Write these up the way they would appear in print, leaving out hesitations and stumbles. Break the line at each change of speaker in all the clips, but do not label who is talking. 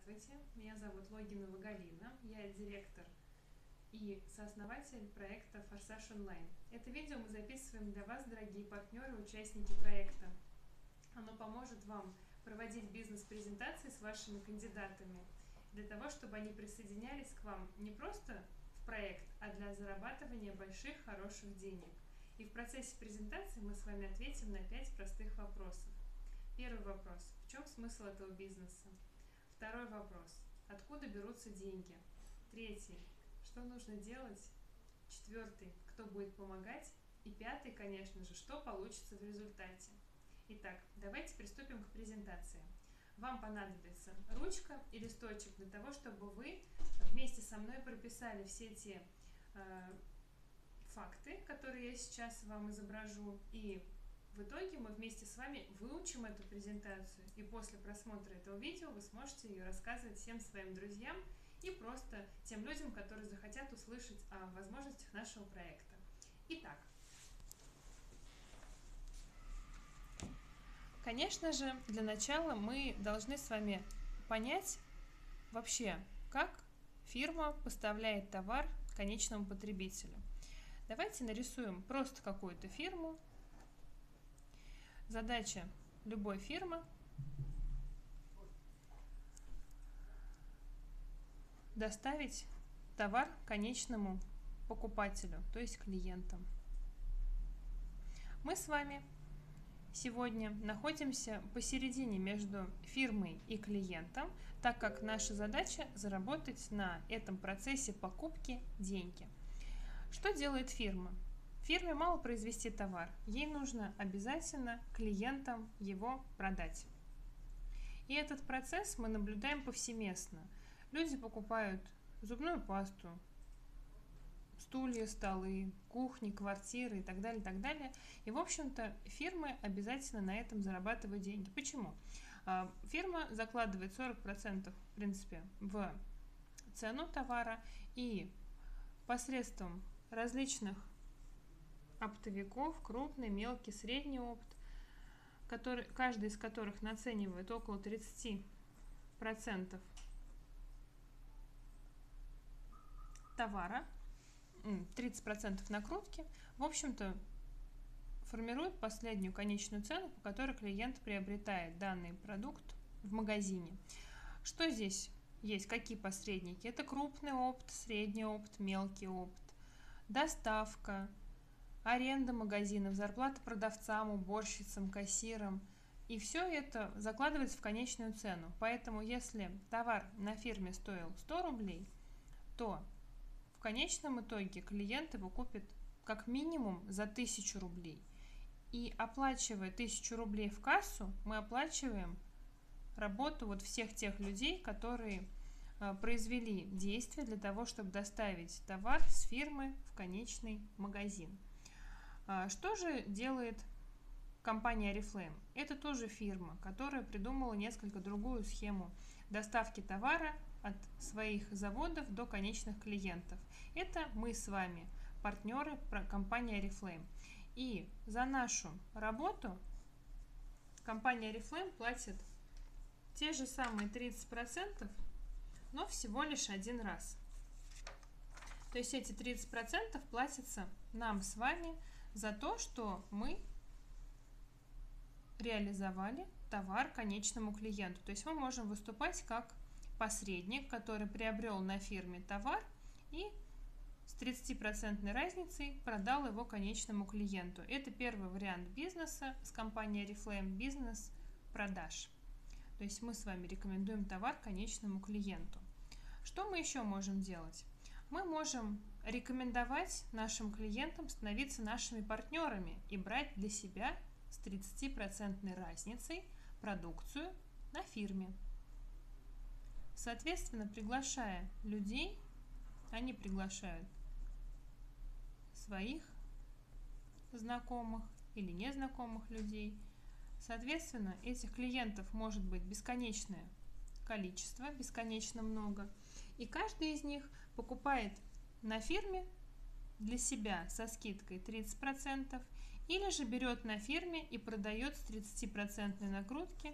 Здравствуйте, меня зовут Логинова Галина, я директор и сооснователь проекта «Форсаж онлайн». Это видео мы записываем для вас, дорогие партнеры, участники проекта. Оно поможет вам проводить бизнес-презентации с вашими кандидатами, для того, чтобы они присоединялись к вам не просто в проект, а для зарабатывания больших, хороших денег. И в процессе презентации мы с вами ответим на 5 простых вопросов. Первый вопрос. В чем смысл этого бизнеса? Второй вопрос. Откуда берутся деньги? Третий. Что нужно делать? Четвертый. Кто будет помогать? И пятый, конечно же, что получится в результате. Итак, давайте приступим к презентации. Вам понадобится ручка и листочек для того, чтобы вы вместе со мной прописали все те факты, которые я сейчас вам изображу, и в итоге мы вместе с вами выучим эту презентацию, и после просмотра этого видео вы сможете ее рассказывать всем своим друзьям и просто тем людям, которые захотят услышать о возможностях нашего проекта. Итак, конечно же, для начала мы должны с вами понять вообще, как фирма поставляет товар конечному потребителю. Давайте нарисуем просто какую-то фирму. Задача любой фирмы – доставить товар конечному покупателю, то есть клиентам. Мы с вами сегодня находимся посередине между фирмой и клиентом, так как наша задача – заработать на этом процессе покупки деньги. Что делает фирма? Фирме мало произвести товар, ей нужно обязательно клиентам его продать. И этот процесс мы наблюдаем повсеместно. Люди покупают зубную пасту, стулья, столы, кухни, квартиры и так далее, и так далее. И, в общем-то, фирмы обязательно на этом зарабатывают деньги. Почему? Фирма закладывает 40%, в принципе, в цену товара, и посредством различных оптовиков, крупный, мелкий, средний опт, каждый из которых наценивает около 30% товара, 30% накрутки, в общем-то, формирует последнюю конечную цену, по которой клиент приобретает данный продукт в магазине. Что здесь есть? Какие посредники? Это крупный опт, средний опт, мелкий опт, доставка, аренда магазинов, зарплата продавцам, уборщицам, кассирам. И все это закладывается в конечную цену. Поэтому если товар на фирме стоил 100 рублей, то в конечном итоге клиент его купит как минимум за 1000 рублей. И оплачивая 1000 рублей в кассу, мы оплачиваем работу вот всех тех людей, которые произвели действия для того, чтобы доставить товар с фирмы в конечный магазин. Что же делает компания Oriflame? Это тоже фирма, которая придумала несколько другую схему доставки товара от своих заводов до конечных клиентов. Это мы с вами, партнеры компании Oriflame. И за нашу работу компания Oriflame платит те же самые 30%, но всего лишь один раз. То есть эти 30% платятся нам с вами за то, что мы реализовали товар конечному клиенту. То есть мы можем выступать как посредник, который приобрел на фирме товар и с 30% разницей продал его конечному клиенту. Это первый вариант бизнеса с компанией Oriflame, бизнес продаж. То есть мы с вами рекомендуем товар конечному клиенту. Что мы еще можем делать? Мы можем рекомендовать нашим клиентам становиться нашими партнерами и брать для себя с 30% разницей продукцию на фирме. Соответственно, приглашая людей, они приглашают своих знакомых или незнакомых людей. Соответственно, этих клиентов может быть бесконечное количество, бесконечно много. И каждый из них покупает на фирме для себя со скидкой 30%, или же берет на фирме и продает с 30% накрутки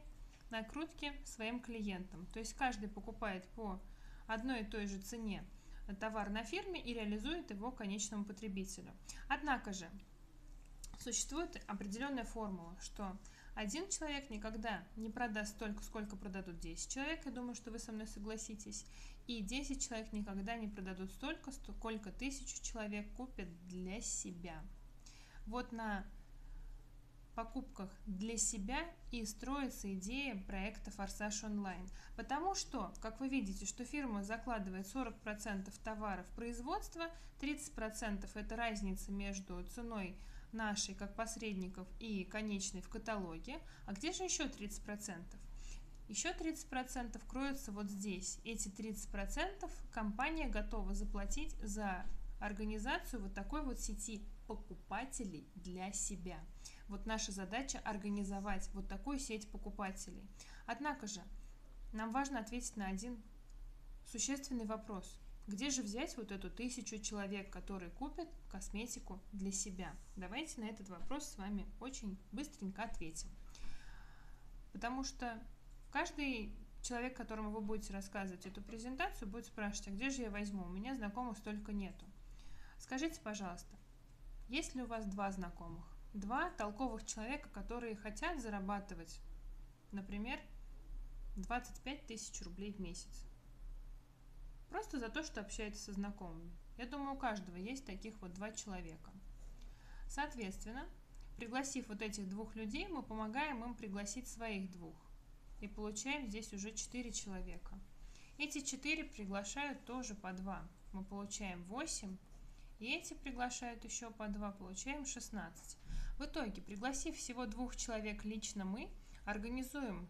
накрутки своим клиентам. То есть каждый покупает по одной и той же цене товар на фирме и реализует его конечному потребителю. Однако же существует определенная формула, что один человек никогда не продаст столько, сколько продадут 10 человек, я думаю, что вы со мной согласитесь, и 10 человек никогда не продадут столько, сколько 1000 человек купят для себя. Вот на покупках для себя и строится идея проекта «Форсаж онлайн». Потому что, как вы видите, что фирма закладывает 40% товаров в производство, 30% это разница между ценой нашей как посредников и конечной в каталоге. А где же еще 30%? Еще 30% кроются вот здесь. Эти 30% компания готова заплатить за организацию вот такой вот сети покупателей для себя. Вот наша задача организовать вот такую сеть покупателей. Однако же нам важно ответить на один существенный вопрос. Где же взять вот эту 1000 человек, которые купят косметику для себя? Давайте на этот вопрос с вами очень быстренько ответим. Потому что каждый человек, которому вы будете рассказывать эту презентацию, будет спрашивать, а где же я возьму? У меня знакомых столько нету. Скажите, пожалуйста, есть ли у вас 2 знакомых? 2 толковых человека, которые хотят зарабатывать, например, 25 тысяч рублей в месяц. Просто за то, что общаются со знакомыми. Я думаю, у каждого есть таких вот 2 человека. Соответственно, пригласив вот этих 2 людей, мы помогаем им пригласить своих 2. И получаем здесь уже 4 человека. Эти 4 приглашают тоже по 2. Мы получаем 8. И эти приглашают еще по 2, получаем 16. В итоге, пригласив всего 2 человек лично мы, организуем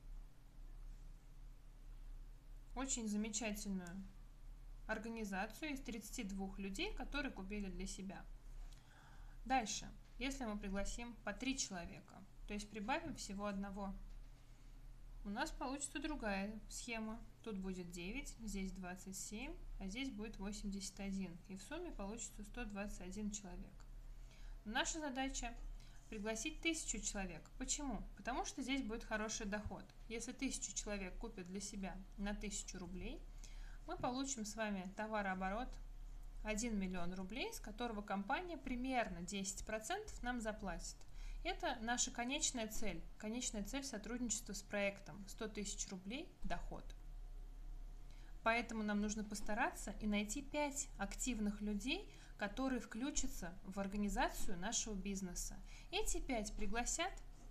очень замечательную организацию из 32 людей, которые купили для себя. Дальше, если мы пригласим по 3 человека, то есть прибавим всего 1, у нас получится другая схема. Тут будет 9, здесь 27, а здесь будет 81. И в сумме получится 121 человек. Наша задача пригласить 1000 человек. Почему? Потому что здесь будет хороший доход. Если 1000 человек купят для себя на 1000 рублей, мы получим с вами товарооборот 1 миллион рублей, с которого компания примерно 10% нам заплатит. Это наша конечная цель сотрудничества с проектом 100 тысяч рублей доход. Поэтому нам нужно постараться и найти 5 активных людей, которые включатся в организацию нашего бизнеса. Эти 5 пригласят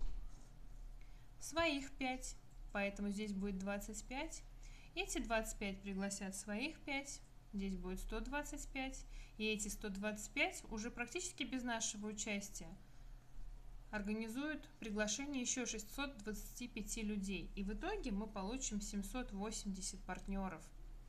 своих 5, поэтому здесь будет 25. Эти 25 пригласят своих 5, здесь будет 125. И эти 125 уже практически без нашего участия организуют приглашение еще 625 людей. И в итоге мы получим 780 партнеров.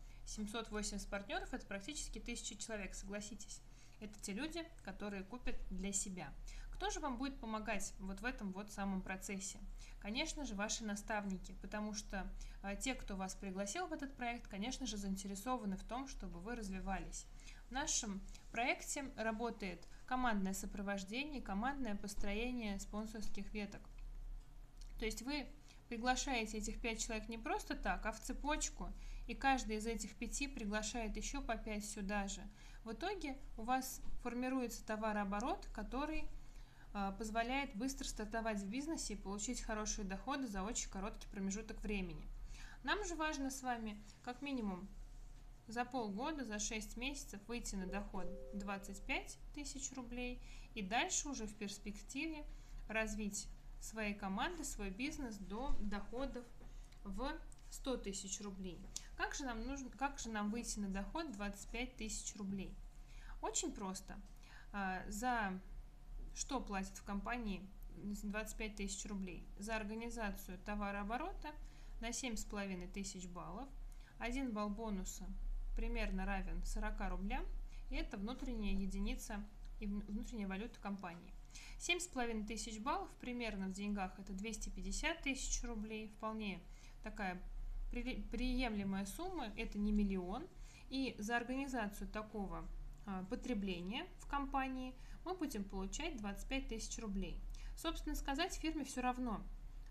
780 партнеров – это практически 1000 человек, согласитесь. Это те люди, которые купят для себя. Кто же вам будет помогать вот в этом вот самом процессе? Конечно же, ваши наставники, потому что те, кто вас пригласил в этот проект, конечно же, заинтересованы в том, чтобы вы развивались. В нашем проекте работает командное сопровождение, командное построение спонсорских веток. То есть вы приглашаете этих 5 человек не просто так, а в цепочку, и каждый из этих 5 приглашает еще по 5 сюда же. В итоге у вас формируется товарооборот, который позволяет быстро стартовать в бизнесе и получить хорошие доходы за очень короткий промежуток времени. Нам же важно с вами как минимум за полгода, за 6 месяцев выйти на доход 25 тысяч рублей и дальше уже в перспективе развить своей команды, свой бизнес до доходов в 100 тысяч рублей. Как же нам выйти на доход 25 тысяч рублей? Очень просто. За что платят в компании 25 тысяч рублей? За организацию товарооборота на 7,5 тысяч баллов. 1 балл бонуса примерно равен 40 рублям. И это внутренняя единица и внутренняя валюта компании. 7,5 тысяч баллов примерно в деньгах это 250 тысяч рублей. Вполне такая приемлемая сумма, это не миллион. И за организацию такого потребления в компании мы будем получать 25 тысяч рублей. Собственно сказать, фирме все равно,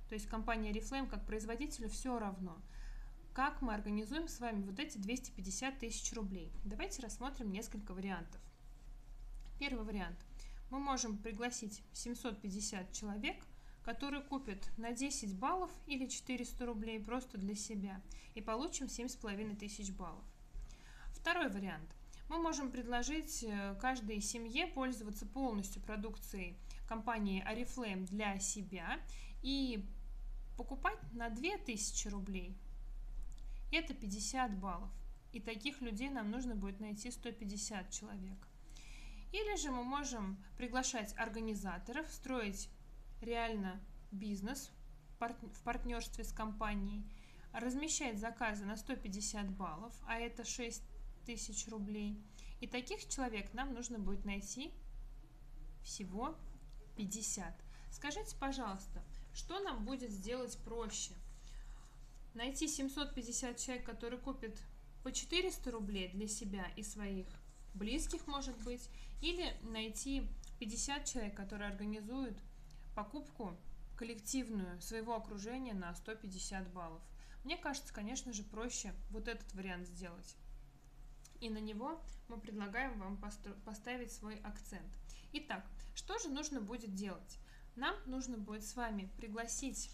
то есть компания Oriflame как производителю все равно, как мы организуем с вами вот эти 250 тысяч рублей. Давайте рассмотрим несколько вариантов. Первый вариант. Мы можем пригласить 750 человек, которые купят на 10 баллов или 400 рублей просто для себя и получим 7500 баллов. Второй вариант. Мы можем предложить каждой семье пользоваться полностью продукцией компании Oriflame для себя и покупать на 2000 рублей. Это 50 баллов. И таких людей нам нужно будет найти 150 человек. Или же мы можем приглашать организаторов, строить реально бизнес в партнерстве с компанией, размещать заказы на 150 баллов, а это 6000 рублей. И таких человек нам нужно будет найти всего 50. Скажите, пожалуйста, что нам будет сделать проще? Найти 750 человек, которые купят по 400 рублей для себя и своих близких, может быть, или найти 50 человек, которые организуют покупку коллективную своего окружения на 150 баллов. Мне кажется, конечно же, проще вот этот вариант сделать. И на него мы предлагаем вам поставить свой акцент. Итак, что же нужно будет делать? Нам нужно будет с вами пригласить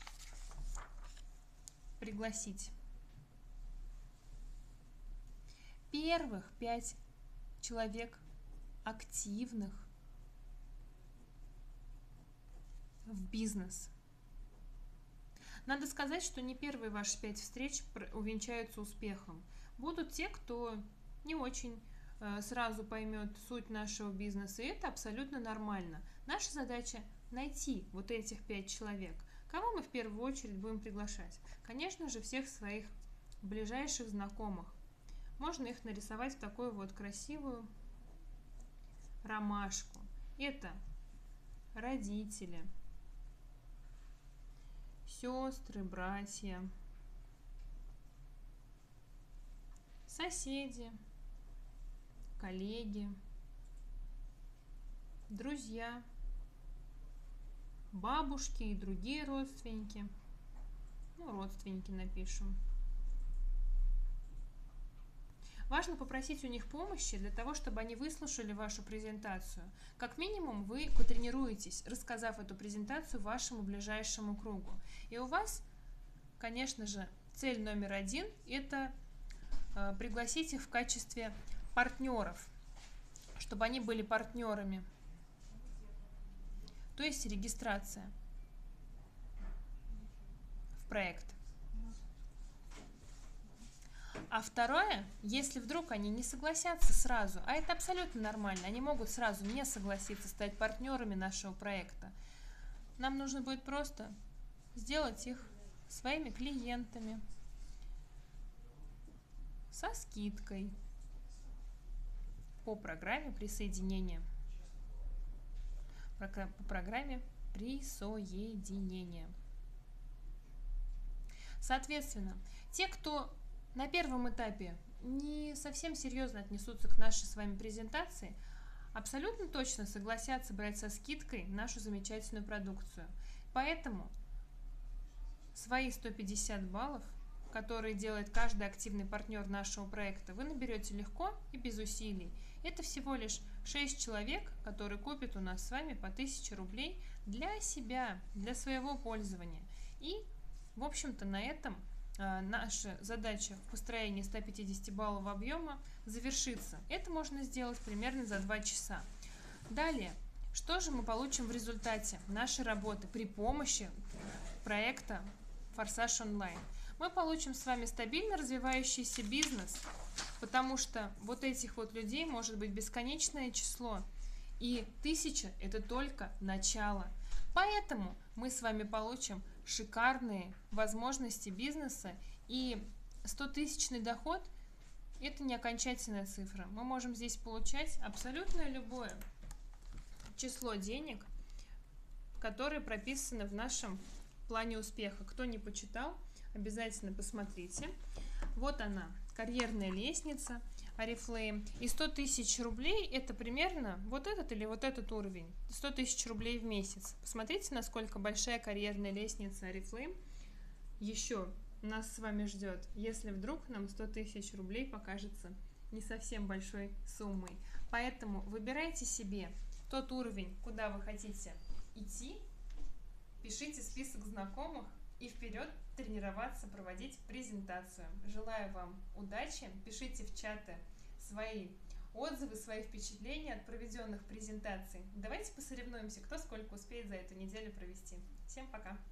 первых 5 человек активных в бизнес. Надо сказать, что не первые ваши 5 встреч увенчаются успехом. Будут те, кто не очень сразу поймет суть нашего бизнеса, и это абсолютно нормально. Наша задача найти вот этих 5 человек. Кого мы в первую очередь будем приглашать? Конечно же, всех своих ближайших знакомых. Можно их нарисовать в такую вот красивую ромашку. Это родители, сестры, братья, соседи, коллеги, друзья, бабушки и другие родственники. Родственники напишем. Важно попросить у них помощи для того, чтобы они выслушали вашу презентацию. Как минимум вы потренируетесь, рассказав эту презентацию вашему ближайшему кругу. И у вас, конечно же, цель номер 1 – это пригласить их в качестве партнеров, чтобы они были партнерами. То есть регистрация в проект. А второе, если вдруг они не согласятся сразу, а это абсолютно нормально, они могут сразу не согласиться стать партнерами нашего проекта, нам нужно будет просто сделать их своими клиентами со скидкой по программе присоединения. По программе присоединения. Соответственно, те, кто на первом этапе не совсем серьезно отнесутся к нашей с вами презентации, абсолютно точно согласятся брать со скидкой нашу замечательную продукцию. Поэтому свои 150 баллов, которые делает каждый активный партнер нашего проекта, вы наберете легко и без усилий. Это всего лишь 6 человек, которые купят у нас с вами по 1000 рублей для себя, для своего пользования. И, в общем-то, на этом наша задача в построении 150 баллов объема завершится. Это можно сделать примерно за 2 часа. Далее, что же мы получим в результате нашей работы при помощи проекта «Форсаж онлайн»? Мы получим с вами стабильно развивающийся бизнес, потому что вот этих вот людей может быть бесконечное число, и 1000 – это только начало. Поэтому мы с вами получим шикарные возможности бизнеса, и 100-тысячный доход – это не окончательная цифра. Мы можем здесь получать абсолютно любое число денег, которые прописаны в нашем плане успеха. Кто не почитал, обязательно посмотрите. Вот она, карьерная лестница Oriflame. И 100 тысяч рублей это примерно вот этот или вот этот уровень. 100 тысяч рублей в месяц. Посмотрите, насколько большая карьерная лестница Oriflame еще нас с вами ждет, если вдруг нам 100 тысяч рублей покажется не совсем большой суммой. Поэтому выбирайте себе тот уровень, куда вы хотите идти, пишите список знакомых и вперед тренироваться, проводить презентацию. Желаю вам удачи, пишите в чаты свои отзывы, свои впечатления от проведенных презентаций. Давайте посоревнуемся, кто сколько успеет за эту неделю провести. Всем пока!